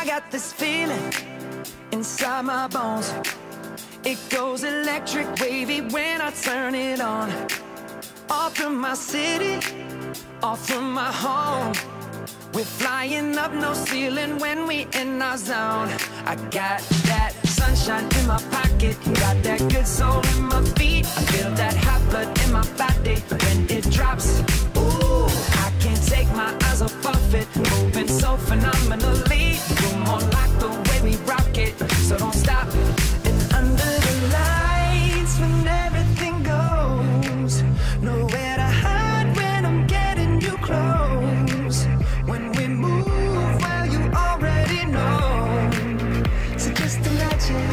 I got this feeling inside my bones. It goes electric wavy when I turn it on. Off from my city, off from my home. We're flying up, no ceiling when we in our zone. I got that sunshine in my pocket, got that good soul in my feet. I feel that hot blood in my body when it drops. Ooh, I can't take my eyes off of it, moving so phenomenally. You're more like the way we rock it, so don't stop. And under the lights when everything goes, nowhere to hide when I'm getting you close. When we move, well, you already know. So just imagine.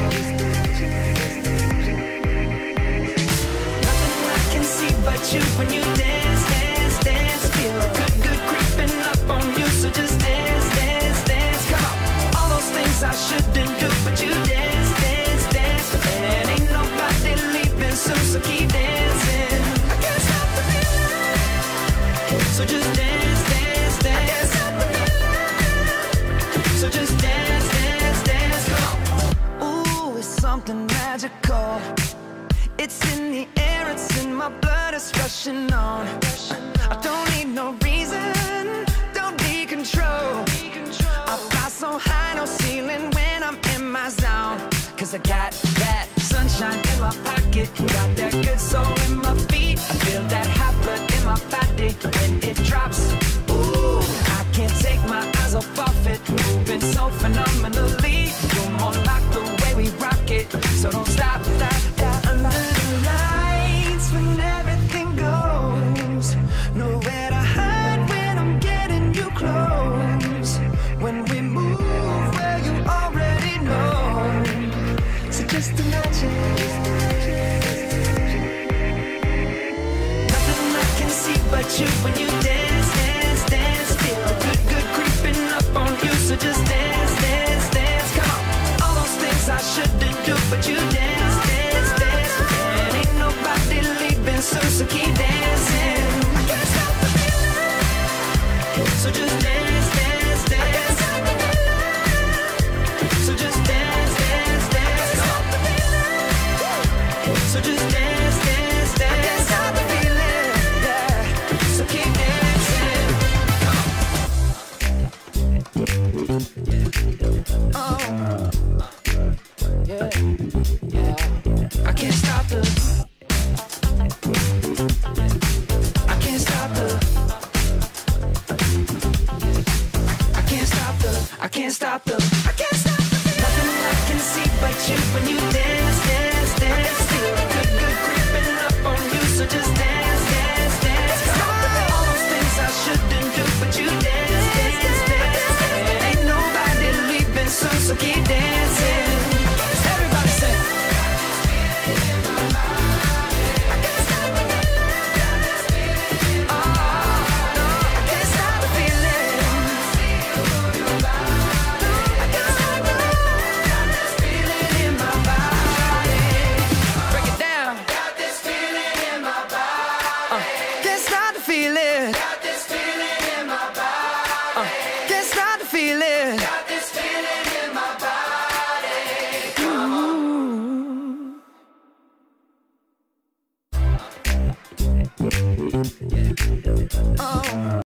Nothing I can see but you when you dance, dance, dance. Feel good, good creeping up on you. So just dance, dance, dance. Come on. All those things I shouldn't do, but you dance, dance, dance. And ain't nobody leaving soon, so keep dancing. I can't stop the feeling. So just dance, dance, dance. So just dance, dance, dance, come on. Ooh, it's something magical. It's in the air, it's in my blood, it's rushing on. I don't need no reason, don't need control. I fly so high, no ceiling when I'm in my zone. Cause I got that sunshine in my pocket, got that good soul in my feet. I feel that hot blood in my body when it drops. Ooh, I can't take my eyes off of it, moving so phenomenally. You're more like the way we rock it, so don't stop, stop, stop. Under the lights when everything goes, nowhere to hide when I'm getting you close. When we move, well, you already know. So just imagine. Nothing I can see but you when you dance, dance, dance. Feel good, good creeping up on you. So just dance, dance, dance. Come on. All those things I shouldn't do, but you dance, dance, dance. And ain't nobody leaving soon, so keep dancing. I can't stop the feeling. So just dance, dance, dance. So just dance, dance, dance. Come on. So just dance, dance, dance. I can't stop the feeling. Yeah. So keep dancing. Oh, yeah, yeah. I can't stop the. I can't stop the. I can't stop the. I can't stop the. I can't stop the. Nothing I can see but you when you dance, dance, dance. Feel good, good creeping up on you. So just dance, dance, dance. Come on. All those things I shouldn't do, but you dance, dance, dance. And ain't nobody leaving soon, so keep dancing. Everybody say. I can't stop the feeling. Oh, no, I can't stop the feeling. I can't stop the feeling in my body. Break it down. Got this feeling in my body. Can't stop the feeling. Got this feeling in my body. Can't stop the feeling. Got this feeling in my body. Come on. Oh.